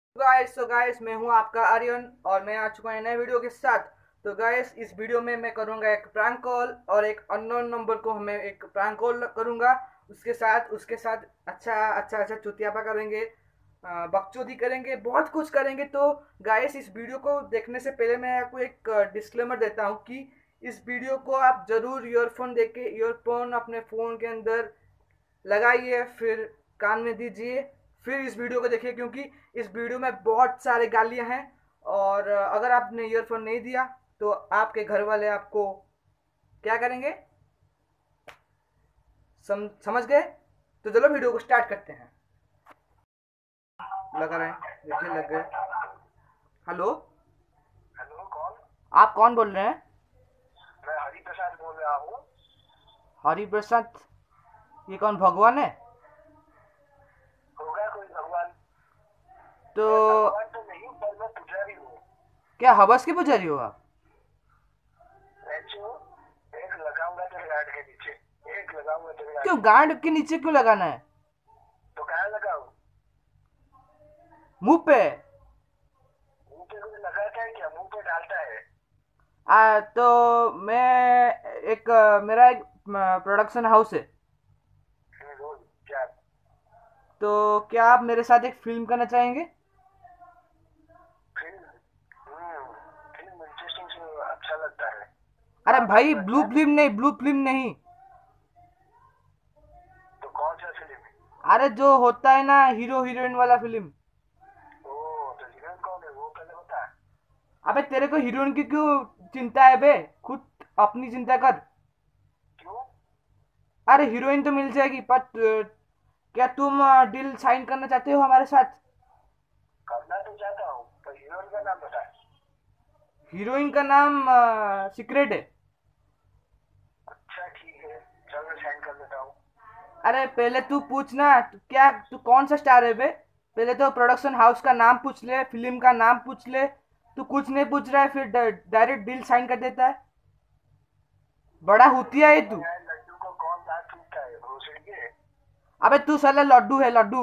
Guys मैं हूं आपका आर्यन और मैं आ चुका हूं नए वीडियो के साथ। तो गाइस इस वीडियो में मैं करूंगा एक प्रैंक कॉल और एक अननोन नंबर को मैं एक प्रैंक कॉल करूंगा। उसके साथ अच्छा चुतियापा करेंगे, बकचोदी करेंगे, बहुत कुछ करेंगे। तो गाइस इस वीडियो को देखने से पहले मैं आपको एक डिस्क्लेमर देता हूं कि इस वीडियो को आप जरूर ईयरफोन देके ईयरफोन अपने फ़ोन के अंदर लगाइए, फिर कान में दीजिए, फिर इस वीडियो को देखिए, क्योंकि इस वीडियो में बहुत सारे गालियां हैं। और अगर आपने ईयरफोन नहीं दिया तो आपके घर वाले आपको क्या करेंगे, समझ गए? तो चलो वीडियो को स्टार्ट करते हैं। लगा रहे हैं, देखिए लग गए। हेलो, हेलो, कौन? आप कौन बोल रहे हैं? मैं हरि प्रसाद बोल रहा हूँ। हरि प्रसाद? ये कौन भगवान है? होगा कोई भगवान। तो मैं भगवान तो नहीं हूँ, पर मैं पुजारी हूँ। क्या हवस के पुजारी हो आप? मैं जो एक लगाऊंगा तेरे गार्ड के नीचे, एक लगाऊंगा तेरे गार्ड क्यों के नीचे। गांड के नीचे क्यों लगाना है? तो कहाँ लगाऊं? मुंह पे? मुंह पे कोई लगाता है क्या? मुंह पे डालता है। तो मैं एक मेरा एक प्रोडक्शन हाउस है। बोल क्या? तो क्या आप मेरे साथ एक फिल्म करना चाहेंगे? फिल्म? फिल्म इंटरेस्टिंग से अच्छा लगता है। अरे हाँ भाई, करूँगा, ब्लू क्या फिल्म करूँ? नहीं, ब्लू फिल्म नहीं। तो कौन सा फिल्म है? अरे जो होता है ना, हीरो हीरोइन वाला फिल्म। ओ, तो हीरोइन कौन है वो पहले बता। अबे तेरे को हीरोइन की क्यों चिंता है बे? खुद अपनी चिंता कर। क्यों? अरे हीरोइन तो मिल जाएगी, पर क्या तुम डील साइन करना चाहते हो हमारे साथ? करना तो चाहता हूँ, पर हीरोइन का नाम बता। हीरोइन का नाम सीक्रेट है। अच्छा ठीक है, चल मैं साइन कर देता हूँ। अरे पहले तू पूछना, क्या तू कौन सा स्टार है बे? पहले तो प्रोडक्शन हाउस का नाम पूछ ले, फिल्म का नाम पूछ ले। तू कुछ नहीं पूछ रहा है, फिर डायरेक्ट डील साइन कर देता है। बड़ा हुतिया है अबे तू। यार, लड्डू को कौन दांत टूटता है? भोसड़ी के। अबे तू साला लड्डू है, लड्डू।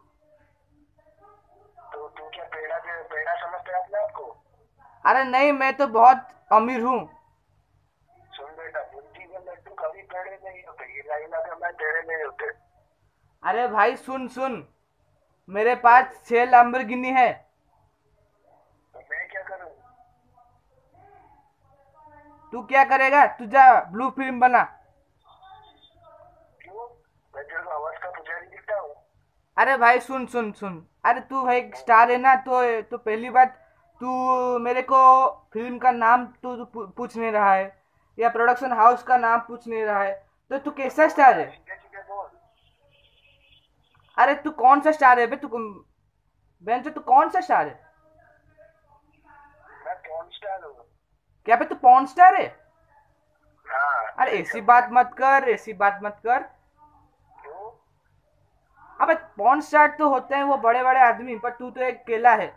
तो तू क्या पेड़ा समझता है अपने आप को? अरे नहीं, मैं तो बहुत अमीर हूँ। सुन बेटा, बुद्धि के लड्डू कभी पेड़े नहीं होते, ये लाइन अगर मैं टेढ़े नहीं होते। अरे भाई सुन सुन, मेरे बोल। पास 6 लैम्बोर्गिनी है। तो मैं क्या करूँ? तू क्या करेगा? तू जा ब्लू फिल्म बना। क्यों? मैं तेरे को आवाज का पुजारी दिखता हूँ? अरे भाई सुन सुन सुन, अरे तू भाई एक बोल। स्टार है ना, तो पहली बात, तू मेरे को फिल्म का नाम तू पूछ नहीं रहा है, या प्रोडक्शन हाउस का नाम पूछ नहीं रहा है। तो तू तो कैसा बोल स्टार ना, है? सीधे सीधे बोल। अरे तू कौन सा स्टार है बे? तू बहन तू कौन सा स्टार है? मैं पॉर्न स्टार हूँ। क्या बे, तू पॉर्न स्टार है? हाँ, अरे सही ऐसी समझा। बात मत कर, ऐसी बात मत कर। क्यों? अबे पॉर्न स्टार तो होते हैं वो बड़े बड़े आदमी, पर तू तो एक केला है।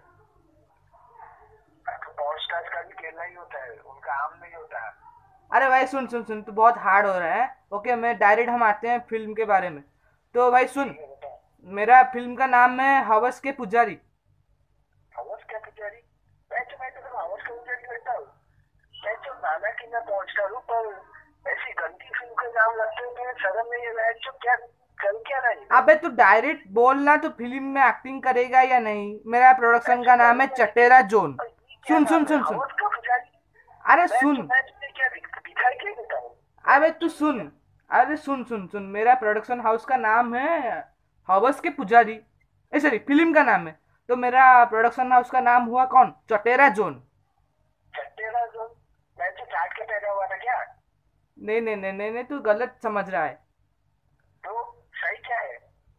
तो पॉर्न स्टार का भी केला ही होता है, उनका आम नहीं होता। अरे भाई सुन सुन सुन, तू बहुत हार्ड हो रहा है। ओके, मैं डायरेक्ट हम आते हैं फिल्म के बारे में। तो भाई सुन, ठीक है बता। मेरा फिल्म का नाम है हवस के पुजारी। हवस क्या पुजारी? मैं तो हवस का पुजारी करता हूँ। मैं तो नाना की मैं पहुंचता हूँ, पर ऐसी गंदी फिल्म के नाम लगते हैं, तुम्हें शर्म नहीं है? मैं तो क्या कर क्या रही है? अबे तू डायरेक्ट बोलना, तो फिल्म में एक्टिंग करेगा या नहीं? मेरा मैं प्रोडक्शन तो का नाम है करूंगा, लेकिन चटेरा जोन। और ये क्या सुन सुन नाम है, सुन सुन, हवस का पुजारी? अरे सुन, मैं तुम्हें क्या दिखाई क्या देता हूँ? अबे तू सुन, अरे सुन सुन सुन, मेरा प्रोडक्शन हाउस का नाम है हवस के पुजारी। ए सॉरी, फिल्म का नाम है। तो मेरा प्रोडक्शन हाउस का नाम हुआ कौन? चटेरा जोन। चट्टेरा जो, मैं तो चाट के पैदा हुआ था क्या? नहीं नहीं नहीं नहीं नहीं, तू गलत समझ रहा है। तो सही क्या है?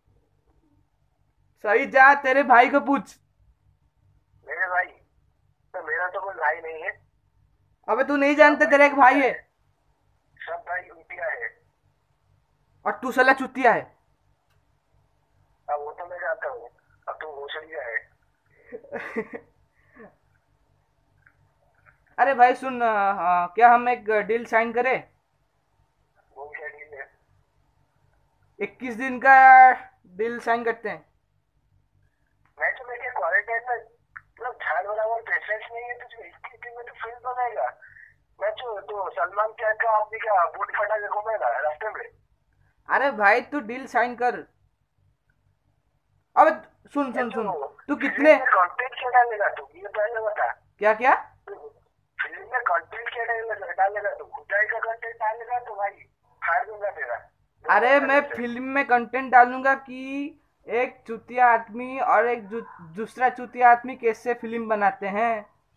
सही जा, तेरे भाई को पूछ। मेरे भाई? तो मेरा तो कोई भाई नहीं है। अबे तू नहीं सब जानते, भाई तेरा एक भाई लूटिया है। है। सब भाई लूटिया है। और तू साला चुतिया है। अब वो तो मैं जानता हूँ। अब तू भोसड़िया है। अरे भाई सुन, क्या हम एक डील साइन करें? वो क्या डील है? 21 दिन का डील साइन करते हैं। मैं तो लेके कंटेंट में मतलब झाड़ बराबर पेशेंस नहीं है तुझे, इसकी में तो फिल्म बनाएगा। मैं तो सलमान क्या का आपने क्या बूट फटा के घूमेगा रास्ते में। अरे भाई तू डील साइन कर। अब सुन सुन सुन, तू फिल्म कितने में कंटेंट क्या डालेगा तू, ये पहले बता। क्या क्या? फिल्म में कंटेंट क्या डालेगा तू, खुदाई का कंटेंट डालेगा तो भाई फाड़ दूंगा तेरा। अरे मैं फिल्म में कंटेंट डालूंगा कि एक चूतिया आदमी और एक दूसरा चूतिया आदमी कैसे फिल्म बनाते हैं।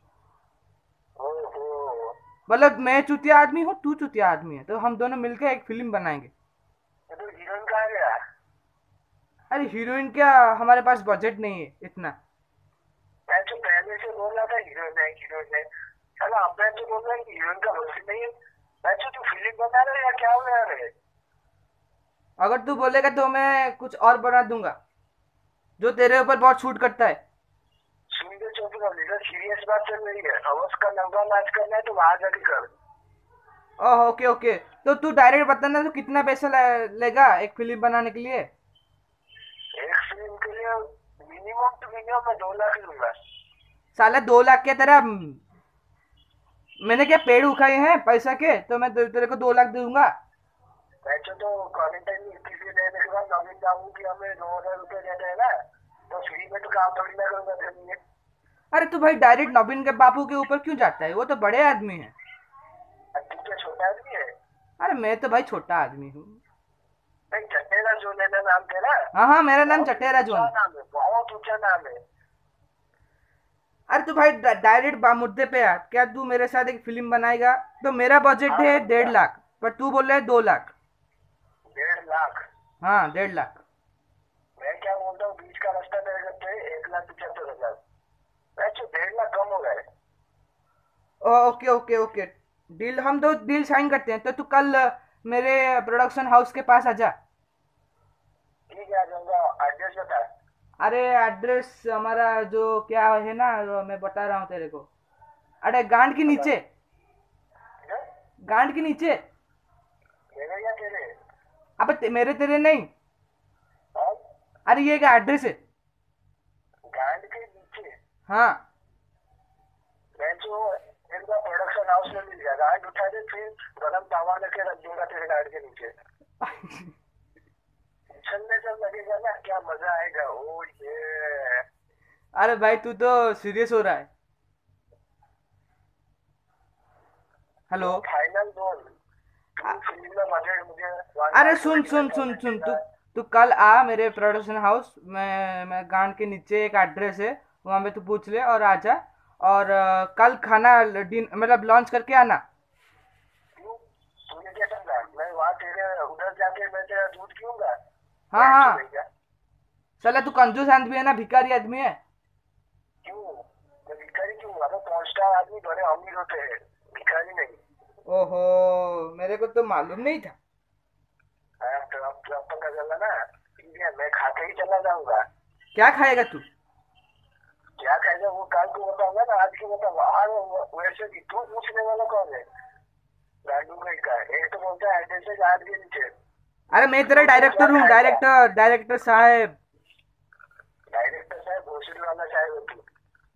ओहो, मतलब मैं चूतिया आदमी हूँ, तू चूतिया आदमी है, तो हम दोनों मिलकर एक फिल्म बनाएंगे। तो हीरोइन कहाँ गया। अरे हीरोइन क्या, हमारे पास बजट नहीं है इतना। मैं तो पहले से बोल रहा था हीरोइन है हीरोइन है, चलो अब मैं तो बोल रहा हूँ हीरोइन का बजट नहीं है। मैं तो फिल्म बना रहा है या क्या बना रहे है। अगर तू बोलेगा तो मैं कुछ और बना दूंगा जो तेरे ऊपर बहुत शूट करता है। सुनिए चौधरी लीडर सीरियस बात चल रही है, हवस का नंगा नाच करना है तो वहां जाके कर। ओह ओके ओके, तो तू डायरेक्ट बताना तो कितना पैसा लेगा एक फिल्म बनाने के लिए। एक फिल्म के लिए मिनिमम टू मिनिमम मैं 2 लाख लूंगा। साला 2 लाख क्या तेरा, मैंने क्या पेड़ उखाए हैं पैसा के, तो मैं तेरे को 2 लाख दूंगा। वैसे तो क्वारंटाइन में किसी लेने के बाद नवीन बाबू की हमें 2,000 रुपये देते हैं ना, तो फ्री में तो काम थोड़ी ना करूंगा तेरे लिए। अरे तू भाई डायरेक्ट नवीन के बापू के ऊपर क्यों जाता है, वो तो बड़े आदमी है। अब तू क्या छोटा आदमी है। अरे मैं तो भाई छोटा आदमी हूँ। भाई चटेरा जो लेना नाम तेरा। हाँ हाँ, मेरा नाम बहुत चटेरा ऊंचा जोन। नाम है, बहुत ऊंचा नाम है। अरे तू भाई डायरेक्ट मुद्दे पे आ, क्या तू मेरे साथ एक फिल्म बनाएगा? तो मेरा बजट हाँ है बनूंगा। 1.5 लाख, पर तू बोल रहा है 2 लाख। 1.5 लाख। हाँ 1.5 लाख। मैं क्या बोलता हूँ, बीच का रास्ता तय करते हैं 1,75,000। वैसे 1.5 लाख कम हो गए। ओके ओके ओके, डील, हम दो डील साइन करते हैं। तो तू कल मेरे प्रोडक्शन हाउस के पास आ जा। ठीक है आ जाऊंगा, एड्रेस बता। अरे एड्रेस हमारा जो क्या है ना, जो मैं बता रहा हूँ तेरे को। अरे गांड के बता। नीचे, ठीक है? गांड के नीचे। मेरे या तेरे। अबे मेरे तेरे नहीं। और अरे ये एक एड्रेस है। गांड के नीचे। हाँ। मैं जो एक बार प्रोडक्शन हाउस में मिल गया, गांड उठा दे फिर गरम तावा लेके रख दूंगा तेरे गांड के नीचे। उछलने से लगेगा ना क्या मजा आएगा, ओ ये। अरे भाई तू तो सीरियस हो रहा है। हेलो। तो फाइनल बोल, तू फिल्म में बजट मुझे 1 अरे लाख सुन सुन सुन 75,000 सुन, तू देगा। तू कल आ मेरे प्रोडक्शन हाउस में, मैं गांड के नीचे एक एड्रेस है, वहाँ पे तू पूछ ले और आ जा। और कल खाना मतलब लॉन्च करके आना। क्यों, तूने क्या समझा मैं वहाँ तेरे उधर जाके मैं तेरा दूध पीऊंगा। हाँ मैं हाँ। भैया। साला तू कंजूस आदमी है ना, भिखारी आदमी है। क्यों, मैं भिखारी क्यों, अबे 5 स्टार आदमी बड़े अमीर होते हैं, भिखारी नहीं। ओहो, मेरे को तो मालूम नहीं था। हाँ, तो अब पता चला ना। ठीक है मैं खा के ही चला जाऊंगा। क्या खाएगा तू? क्या खाएगा वो कल को बताऊंगा ना, आज के बताऊंगा। वैसे भी तू पूछने वाला कौन है। गांडू भाई का एक तो बोलता है एड्रेस है गांड के नीचे। अरे मैं तेरा तो क्या डायरेक्टर हूँ, खाएगा। डायरेक्टर डायरेक्टर साहब। डायरेक्टर साहब भोसड़ी वाला चाहे हो तू।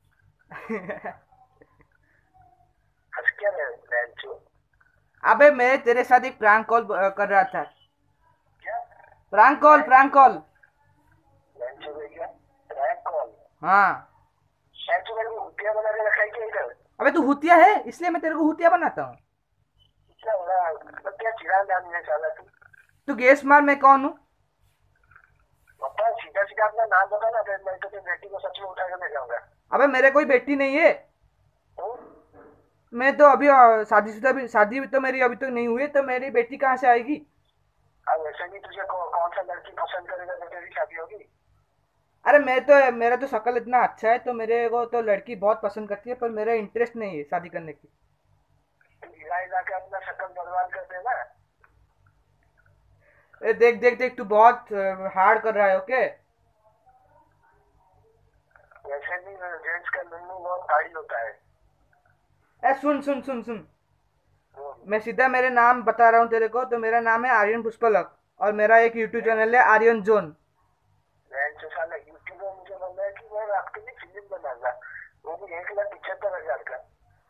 हंस क्या रहे बेंचो। अबे मैं तेरे साथ एक प्रैंक कॉल कर रहा था। क्या प्रैंक कॉल, प्रैंक कॉल। बेंचो भैया, रैंक कॉल। हाँ। बेंचो मेरे को हुटिया बना के रखा है क्या इधर। अबे तू हुतिया है, इसलिए मैं तेरे को हुतिया बनाता हूँ। क्या हो रहा है, मतलब क्या चिराग आदमी है साला तू। तू गेस मार मैं कौन हूँ। बता सीधा सीधा अपना नाम बता ना, फिर मैं तो तेरी बेटी को सच में उठा के ले जाऊंगा। अबे मेरे कोई बेटी नहीं है। तो मैं तो अभी शादीशुदा भी, शादी भी तो मेरी अभी तक नहीं हुई है, तो मेरी बेटी कहाँ से आएगी? अब वैसे भी तुझे कौन सा लड़की पसंद करेगा तो तेरी शादी होगी। अरे मेरा तो शक्ल इतना अच्छा है, तो मेरे को तो लड़की बहुत पसंद करती है, पर मेरा इंटरेस्ट नहीं है शादी करने की। तू हिला हिला के अपना शक्ल बर्बाद कर देना। ए, देख देख देख, तू बहुत हार्ड कर रहा है। ओके। वैसे भी जेंट्स का नन्नू बहुत भारी होता है। ए सुन सुन सुन सुन, वो मैं सीधा मेरे नाम बता रहा हूँ तेरे को। तो मेरा नाम है आर्यन पुष्पलक, और मेरा एक यूट्यूब चैनल है आर्यन जोन। बेंचो साला यूट्यूब में मुझे बोल रहा है कि मैं आपके लिए फिल्म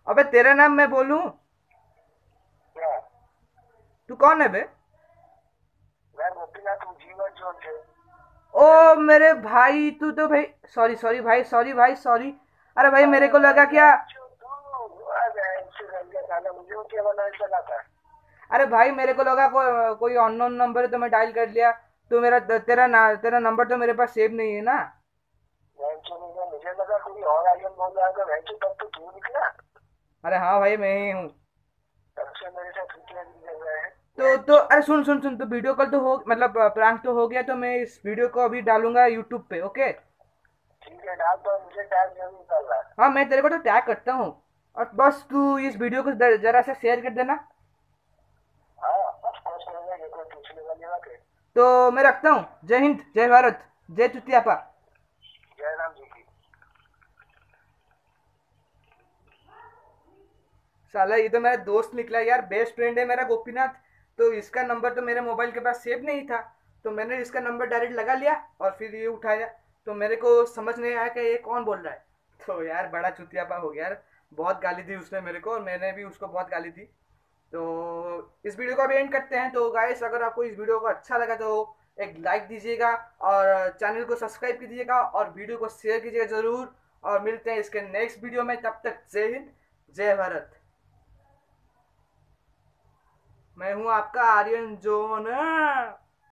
अबे तेरा नाम मैं बोलूं? क्या? तू कौन है बे? मैं गोपीनाथ हूँ, जीवन जोन से। ओ मेरे भाई, तू तो भाई, सॉरी सॉरी भाई, सॉरी भाई, सॉरी। अरे भाई मेरे अरे को लगा क्या। मुझे क्या बना चला था। अरे भाई मेरे को लगा कोई अननोन नंबर है तो मैं डायल कर लिया। तो तेरा नंबर तो मेरे पास सेव नहीं है ना। मुझे लगा कोई और आर्यन बोल रहा था, तब तो तू निकला। अरे हाँ भाई मैं ही हूँ। तब से मेरे साथ छुट्टियां नहीं कर रहा है। तो अरे सुन सुन सुन, तो वीडियो कॉल तो हो, मतलब प्रैंक तो हो गया, तो मैं इस वीडियो को अभी डालूंगा यूट्यूब पे, ओके। ठीक है, डाल, पर मुझे टाइम जरूर कर रहा है। हाँ मैं तेरे को तो टैग करता हूँ। और बस तू इस वीडियो को जरा से शेयर कर देना। हाँ, ऑफ कोर्स करूंगा, ये कोई पूछने वाली बात है। तो मैं रखता हूँ। जय हिंद, जय भारत, जय चुतियापा। जय राम जी की। साला ये तो मेरा दोस्त निकला यार, बेस्ट फ्रेंड है मेरा गोपीनाथ। तो इसका नंबर तो मेरे मोबाइल के पास सेव नहीं था। तो मैंने इसका नंबर डायरेक्ट लगा लिया और फिर ये उठाया। तो मेरे को समझ नहीं आया कि ये कौन बोल रहा है। तो यार बड़ा चुतियापा हो गया यार। बहुत गाली दी उसने मेरे को और मैंने भी उसको बहुत गाली दी। तो इस वीडियो को अभी एंड करते हैं। तो गाइस अगर आपको इस वीडियो को अच्छा लगा तो एक लाइक दीजिएगा और चैनल को सब्सक्राइब कीजिएगा और वीडियो को शेयर कीजिएगा ज़रूर। और मिलते हैं इसके नेक्स्ट वीडियो में, तब तक जय हिंद, जय भारत। मैं हूँ आपका आर्यन जोन।